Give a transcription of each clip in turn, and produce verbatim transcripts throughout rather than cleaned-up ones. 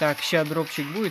Так, ща дропчик будет.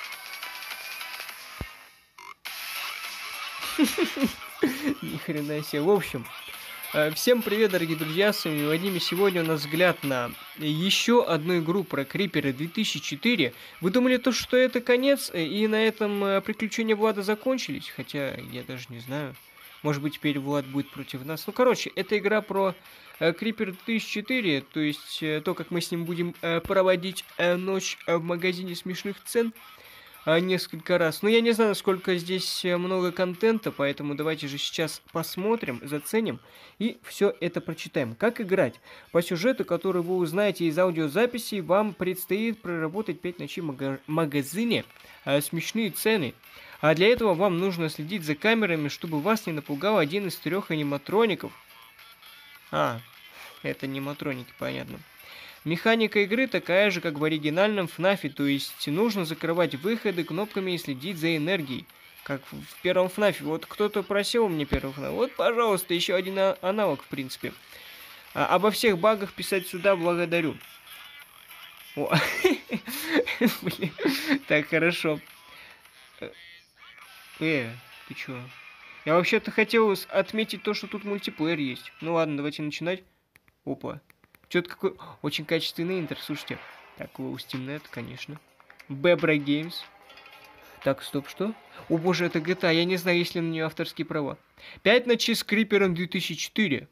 Ни хрена себе. В общем, всем привет, дорогие друзья, с вами Вадим, и сегодня у нас взгляд на еще одну игру про Creeper две тысячи четыре. Вы думали, то, что это конец, и на этом приключения Влада закончились? Хотя, я даже не знаю. Может быть, теперь Влад будет против нас. Ну, короче, это игра про Creeper две тысячи четыре, то есть то, как мы с ним будем проводить ночь в магазине смешных цен несколько раз. Но я не знаю, сколько здесь много контента, поэтому давайте же сейчас посмотрим, заценим и все это прочитаем. Как играть? По сюжету, который вы узнаете из аудиозаписи, вам предстоит проработать пять ночей в мага- магазине а, смешные цены. А для этого вам нужно следить за камерами, чтобы вас не напугал один из трех аниматроников. А, это аниматроники, понятно. Механика игры такая же, как в оригинальном ФНАФе, то есть нужно закрывать выходы кнопками и следить за энергией, как в первом ФНАФе. Вот кто-то просил мне первый ФНАФ, вот, пожалуйста, еще один аналог, в принципе. А, обо всех багах писать сюда благодарю. О, блин, так, хорошо. Э, ты чё? Я вообще-то хотел отметить то, что тут мультиплеер есть. Ну ладно, давайте начинать. Опа. Что-то какой... Очень качественный интер, слушайте. Так, Steamnet, конечно. Bebra Games. Так, стоп, что? О боже, это джи ти эй, я не знаю, есть ли на нее авторские права. Пять ночей с Крипером две тысячи четыре.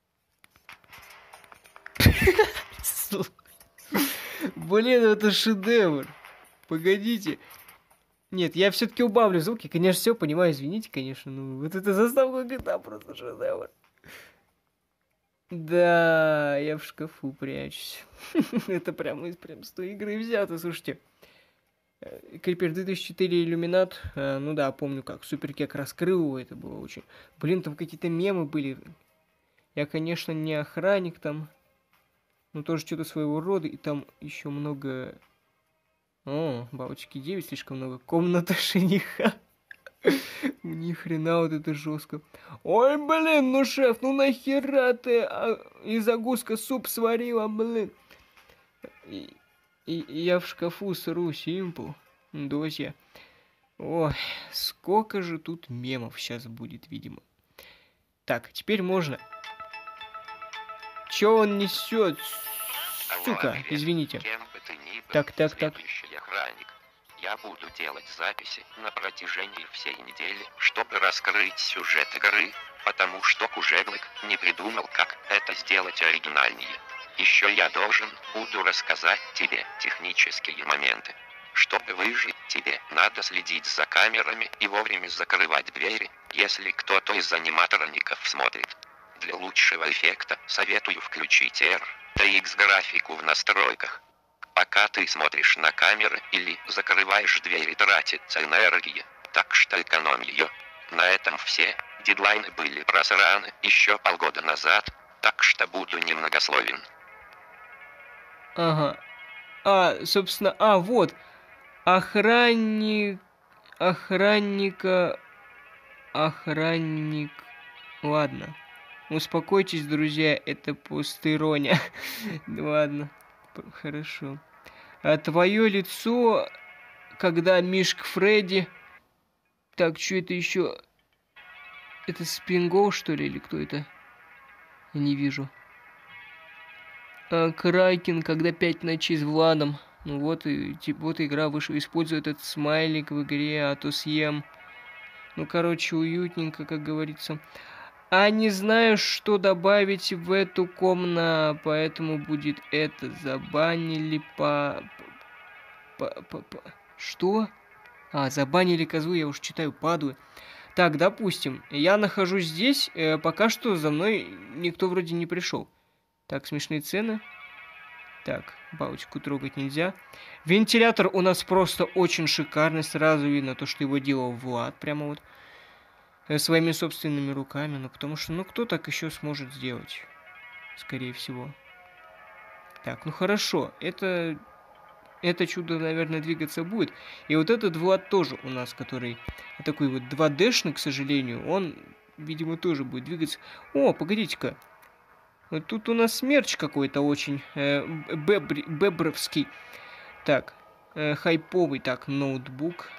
Блин, это шедевр. Погодите. Нет, я все-таки убавлю звуки. Конечно, все понимаю, извините, конечно. Ну, вот это заставка джи ти эй просто шедевр. Да, я в шкафу прячусь. Это прямо из прям с той игры взято, слушайте. Creeper две тысячи четыре иллюминат. Ну да, помню как. Суперкек раскрыл его, это было очень... Блин, там какие-то мемы были. Я, конечно, не охранник там. Но тоже что-то своего рода. И там еще много... О, бабочки девять слишком много. Комната жениха. Ни хрена, вот это жестко. Ой, блин, ну шеф, ну нахера ты а, из агуска суп сварила, блин. И, и, и я в шкафу сру, симпл. Дозя. Ой, сколько же тут мемов сейчас будет, видимо. Так, теперь можно. Чё он несет, сука, извините. Так, так, так. Я буду делать записи на протяжении всей недели, чтобы раскрыть сюжет игры, потому что Кужеглык не придумал, как это сделать оригинальнее. Еще я должен буду рассказать тебе технические моменты. Чтобы выжить, тебе надо следить за камерами и вовремя закрывать двери, если кто-то из аниматроников смотрит. Для лучшего эффекта советую включить эр ти экс графику в настройках. Пока ты смотришь на камеры или закрываешь двери, тратится энергия, так что экономь ее. На этом все. Дедлайны были просраны еще полгода назад, так что буду немногословен. Ага. А, собственно, а, вот. Охранник... Охранника... Охранник... Ладно. Успокойтесь, друзья, это пустырония. Ладно. Хорошо. А твое лицо, когда Мишка Фредди... Так, что это еще? Это Спингоу, что ли, или кто это? Я не вижу. А, Кракен, когда пять ночей с Владом. Ну вот и типа, вот игра вышла. Использую этот смайлик в игре, а то съем. Ну, короче, уютненько, как говорится. А не знаю, что добавить в эту комнату, поэтому будет это. Забанили по... по... по... по... Что? А, забанили козу, я уж читаю, падаю. Так, допустим, я нахожусь здесь, э, пока что за мной никто вроде не пришел. Так, смешные цены. Так, бабочку трогать нельзя. Вентилятор у нас просто очень шикарный, сразу видно то, что его делал Влад, прямо вот. Своими собственными руками, ну потому что, ну кто так еще сможет сделать, скорее всего. Так, ну хорошо, это, это чудо, наверное, двигаться будет. И вот этот Влад тоже у нас, который такой вот два дэ-шный, к сожалению, он, видимо, тоже будет двигаться. О, погодите-ка, вот тут у нас мерч какой-то очень э, бебри, бебровский. Так, э, хайповый. Так, ноутбук.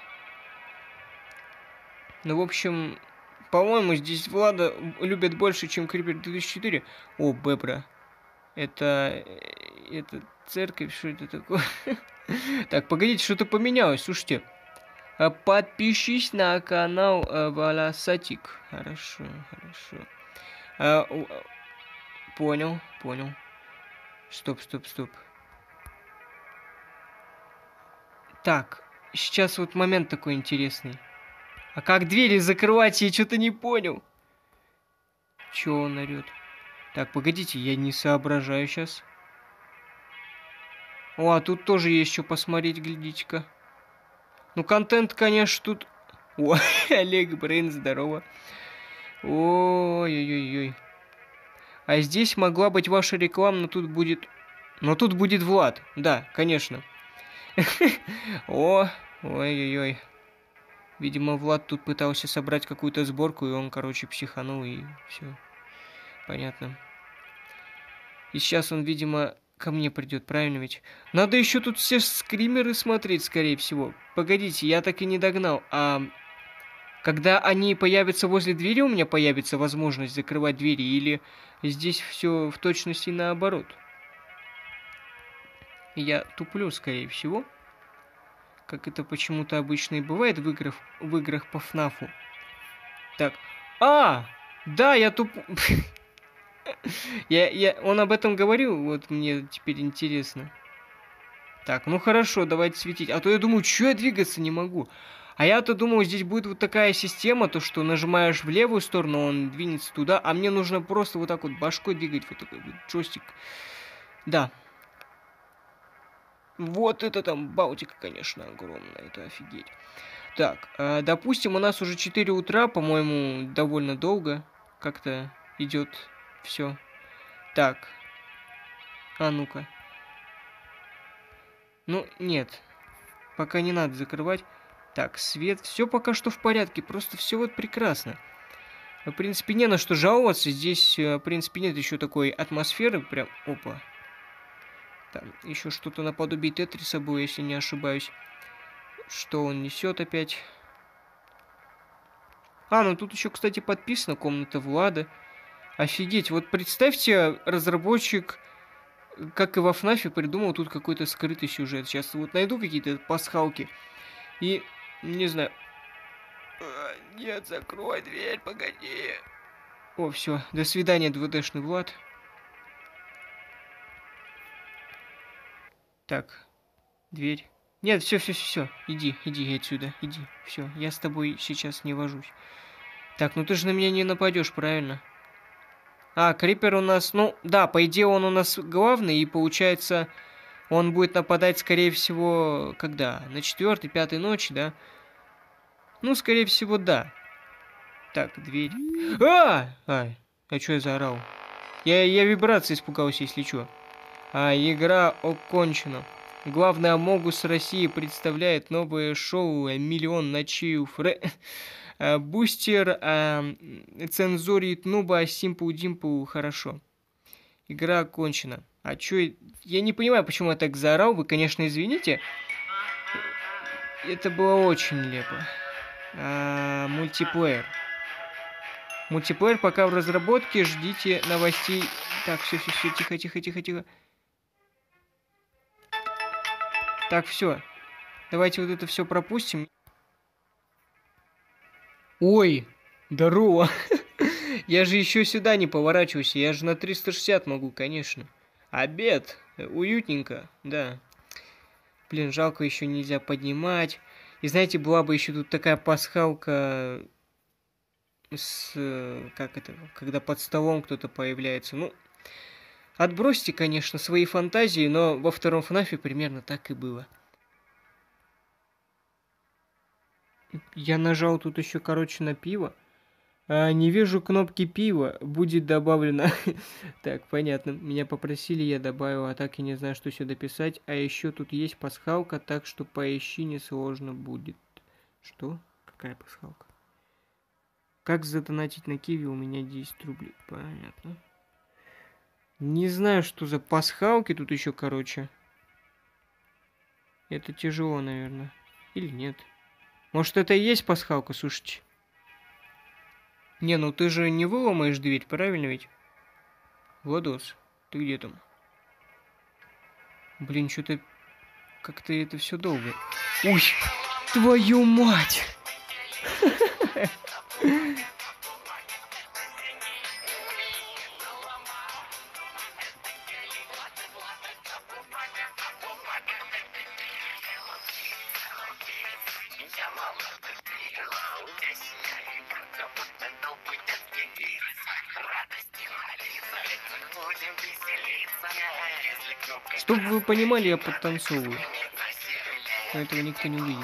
Ну, в общем, по-моему, здесь Влада любят больше, чем Крипер две тысячи четыре. О, Бебра. Это... Это церковь, что это такое? Так, погодите, что-то поменялось, слушайте. Подпишись на канал Волосатик. Хорошо, хорошо. А, у, понял, понял. Стоп, стоп, стоп. Так, сейчас вот момент такой интересный. А как двери закрывать, я что-то не понял. Чё он орёт? Так, погодите, я не соображаю сейчас. О, а тут тоже есть что посмотреть, глядите-ка. Ну, контент, конечно, тут... О, Олег Брейн, здорово. Ой-ой-ой-ой. А здесь могла быть ваша реклама, но тут будет... Но тут будет Влад. Да, конечно. О, ой-ой-ой. Видимо, Влад тут пытался собрать какую-то сборку, и он, короче, психанул, и все. Понятно. И сейчас он, видимо, ко мне придет, правильно ведь? Надо еще тут все скримеры смотреть, скорее всего. Погодите, я так и не догнал. А когда они появятся возле двери, у меня появится возможность закрывать двери? Или здесь все в точности наоборот? Я туплю, скорее всего. Как это почему-то обычно и бывает в играх, в играх по ФНАФу. Так. А! Да, я туп... я, я, он об этом говорил, вот мне теперь интересно. Так, ну хорошо, давайте светить. А то я думаю, что я двигаться не могу. А я-то думал, здесь будет вот такая система, то что нажимаешь в левую сторону, он двинется туда, а мне нужно просто вот так вот башкой двигать, вот такой вот джойстик. Да. Вот это там Балтика, конечно, огромная, это офигеть. Так, э, допустим, у нас уже четыре утра, по-моему, довольно долго как-то идет все. Так, а ну-ка. Ну, нет, пока не надо закрывать. Так, свет, все пока что в порядке, просто все вот прекрасно. В принципе, не на что жаловаться, здесь, в принципе, нет еще такой атмосферы, прям, опа. Там еще что-то наподобие Тетриса было, если не ошибаюсь. Что он несет опять? А, ну тут еще, кстати, подписано комната Влада. Офигеть, вот представьте, разработчик, как и во ФНАФе, придумал тут какой-то скрытый сюжет. Сейчас вот найду какие-то пасхалки. И, не знаю... А, нет, закрой дверь, погоди. О, все, до свидания, два дэ-шный Влад. Так, дверь. Нет, все, все, все, иди, иди отсюда, иди. Все, я с тобой сейчас не вожусь. Так, ну ты же на меня не нападешь, правильно? А, Крипер у нас, ну, да, по идее он у нас главный, и получается, он будет нападать, скорее всего, когда? На четвертой, пятой ночи, да? Ну, скорее всего, да. Так, дверь. А! А, а что я заорал? Я, я вибрации испугался, если что. А, игра окончена. Главный Амогус России представляет новое шоу «Миллион ночей у Фре...» Бустер, а, цензурит нуба, симпл димпл, хорошо. Игра окончена. А чё... Я не понимаю, почему я так заорал. Вы, конечно, извините. Это было очень нелепо. А, мультиплеер. Мультиплеер пока в разработке. Ждите новостей. Так, все, все, все, тихо, тихо, тихо, тихо. Так, все. Давайте вот это все пропустим. Ой, здорово. Я же еще сюда не поворачиваюсь. Я же на триста шестьдесят могу, конечно. Обед. Уютненько, да. Блин, жалко, еще нельзя поднимать. И знаете, была бы еще тут такая пасхалка с... Как это? Когда под столом кто-то появляется. Ну, отбросьте, конечно, свои фантазии, но во втором ФНАФе примерно так и было. Я нажал тут еще, короче, на пиво. А, не вижу кнопки пива. Будет добавлено. Так, понятно. Меня попросили, я добавил, а так и не знаю, что сюда писать. А еще тут есть пасхалка, так что поищи, несложно будет. Что? Какая пасхалка? Как задонатить на Киви? У меня десять рублей. Понятно. Не знаю, что за пасхалки тут еще, короче. Это тяжело, наверное. Или нет? Может, это и есть пасхалка, слушайте? Не, ну ты же не выломаешь дверь, правильно ведь? Владос, ты где там? Блин, что-то... Как-то это все долго. Ой, твою мать! Чтобы вы понимали, я подтанцовываю. Но этого никто не увидит.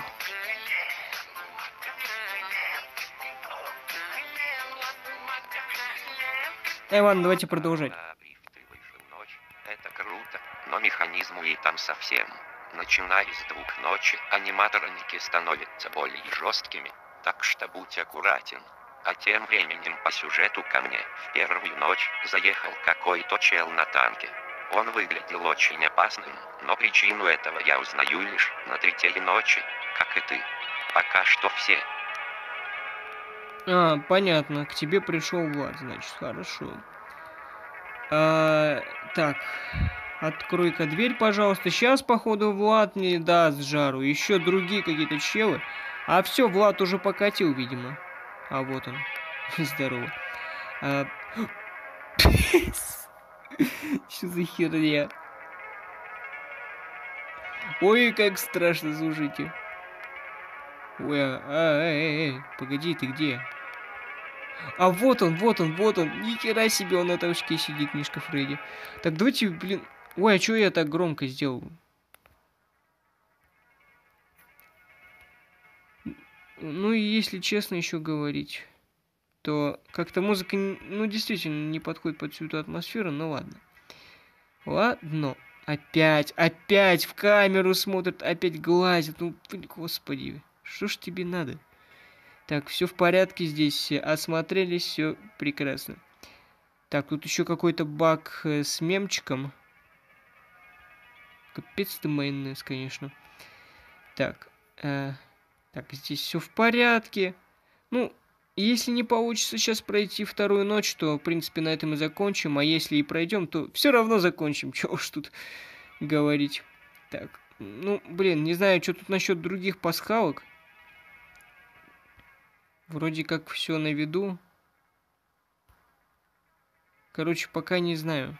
Эй, ладно, давайте продолжать. Это круто, но механизму и там совсем. Начиная с двух ночи, аниматроники становятся более жесткими, так что будь аккуратен. А тем временем по сюжету ко мне в первую ночь заехал какой-то чел на танке. Он выглядел очень опасным, но причину этого я узнаю лишь на третьей ночи, как и ты. Пока что все. А, понятно, к тебе пришел Влад, значит, хорошо. А, так, открой-ка дверь, пожалуйста. Сейчас, походу, Влад не даст жару. Еще другие какие-то челы. А все, Влад уже покатил, видимо. А вот он. Здорово. А... Что за херня? Ой, как страшно, слушайте. Ой, а, а, эй, эй, погоди, ты где? А вот он, вот он, вот он. Ни хера себе, он на толчке сидит, Мишка Фредди. Так, давайте, блин... Ой, а что я так громко сделал? Ну и если честно еще говорить, то как-то музыка, ну, действительно не подходит под всю эту атмосферу, но ладно. Ладно. Опять, опять в камеру смотрит, опять глазит. Ну, господи, что ж тебе надо? Так, все в порядке здесь, осмотрелись, все прекрасно. Так, тут еще какой-то баг с мемчиком. Капец ты майонез, конечно. Так, э, так, здесь все в порядке. Ну, если не получится сейчас пройти вторую ночь, то, в принципе, на этом и закончим. А если и пройдем, то все равно закончим. Чего уж тут говорить. Так, ну, блин, не знаю, что тут насчет других пасхалок. Вроде как все на виду. Короче, пока не знаю.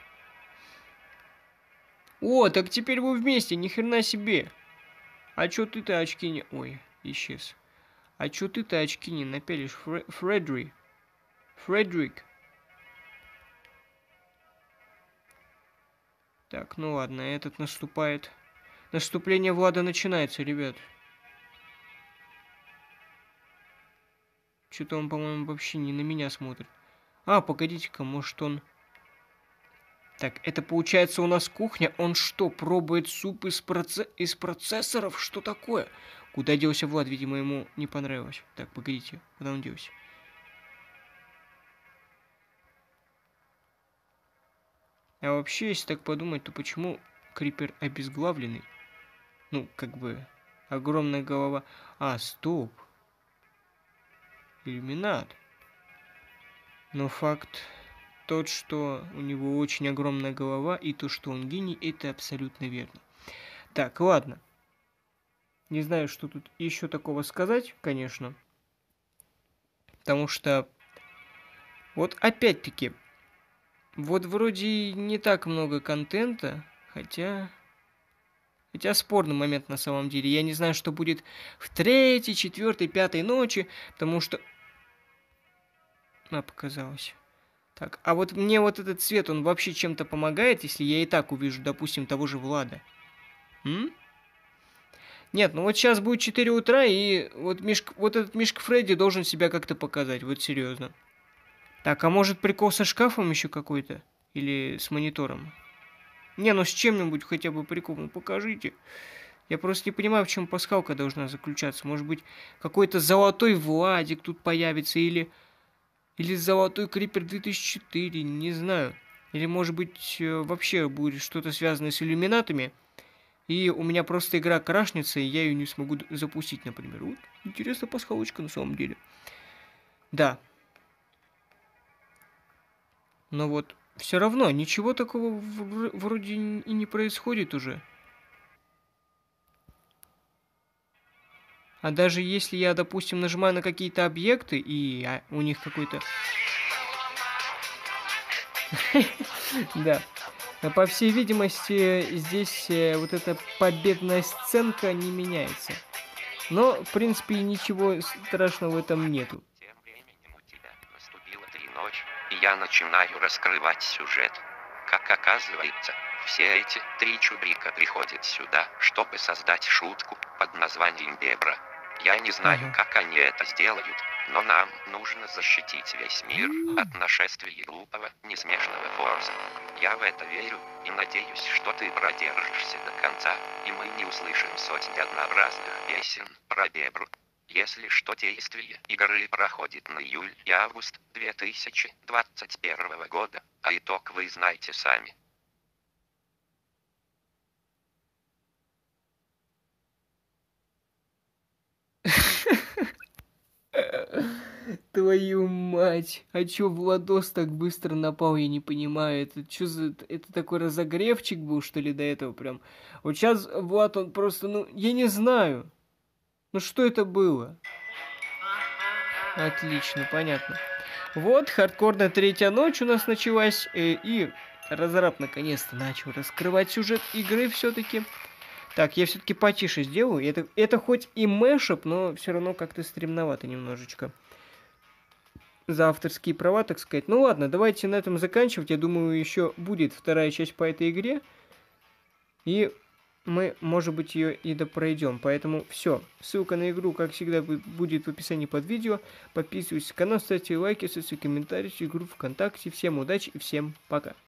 О, так теперь вы вместе, ни хрена себе. А чё ты-то очки не... Ой, исчез. А чё ты-то очки не напялишь, Фре... Фредри? Фредрик. Так, ну ладно, этот наступает. Наступление Влада начинается, ребят. Что-то он, по-моему, вообще не на меня смотрит. А, погодите-ка, может он... Так, это получается у нас кухня. Он что, пробует суп из, проце... из процессоров? Что такое? Куда делся Влад? Видимо, ему не понравилось. Так, погодите, куда он делся? А вообще, если так подумать, то почему Крипер обезглавленный? Ну, как бы, огромная голова. А, стоп. Иллюминат. Но факт тот, что у него очень огромная голова, и то, что он гений, это абсолютно верно. Так, ладно. Не знаю, что тут еще такого сказать, конечно. Потому что, вот опять-таки, вот вроде не так много контента, хотя... Хотя спорный момент на самом деле. Я не знаю, что будет в третьей, четвертой, пятой ночи, потому что... А, показалось. Так, а вот мне вот этот цвет, он вообще чем-то помогает, если я и так увижу, допустим, того же Влада? М? Нет, ну вот сейчас будет четыре утра, и вот, Мишка, вот этот Мишка Фредди должен себя как-то показать, вот серьезно. Так, а может прикол со шкафом еще какой-то? Или с монитором? Не, ну с чем-нибудь хотя бы прикол, ну покажите. Я просто не понимаю, в чем пасхалка должна заключаться. Может быть, какой-то золотой Владик тут появится, или... Или золотой Крипер две тысячи четыре, не знаю. Или, может быть, вообще будет что-то связанное с иллюминатами. и у меня просто игра крашнется, и я ее не смогу запустить, например. Вот, интересная пасхалочка на самом деле. Да. Но вот все равно ничего такого вроде и не происходит уже. А даже если я, допустим, нажимаю на какие-то объекты, и у них какой-то... Да. По всей видимости, здесь вот эта победная сценка не меняется. Но, в принципе, ничего страшного в этом нету. Тем временем у тебя наступила три ночи, и я начинаю раскрывать сюжет. Как оказывается, все эти три чубрика приходят сюда, чтобы создать шутку под названием Бебра. Я не знаю, Ага. как они это сделают, но нам нужно защитить весь мир от нашествия глупого, несмешного Форса. Я в это верю и надеюсь, что ты продержишься до конца, и мы не услышим сотни однообразных песен про Бебру. Если что, действие игры проходит на июль и август две тысячи двадцать первого года, а итог вы знаете сами. Твою мать. А чё Владос так быстро напал, я не понимаю. Это чё за... Это такой разогревчик был, что ли, до этого прям? Вот сейчас Влад, он просто, ну, я не знаю. Ну, что это было? Отлично, понятно. Вот, хардкорная третья ночь у нас началась. И, и разраб наконец-то начал раскрывать сюжет игры все-таки. Так, я все-таки потише сделаю. Это, это хоть и мэшап, но все равно как-то стремновато немножечко. За авторские права, так сказать. Ну ладно, давайте на этом заканчивать. Я думаю, еще будет вторая часть по этой игре. И мы, может быть, ее и допройдем. Поэтому все. Ссылка на игру, как всегда, будет в описании под видео. Подписывайтесь на канал, ставьте лайки, ставьте комментарии, игру ВКонтакте. Всем удачи и всем пока.